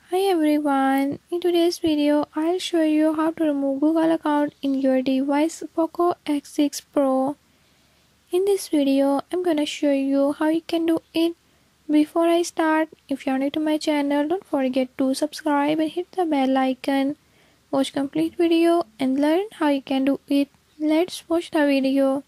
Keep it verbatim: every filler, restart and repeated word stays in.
Hi everyone, in today's video I'll show you how to remove Google account in your device POCO X six Pro. In this video I'm gonna show you how you can do it. Before I start, if you're new to my channel, don't forget to subscribe and hit the bell icon. Watch complete video and learn how you can do it. Let's watch the video.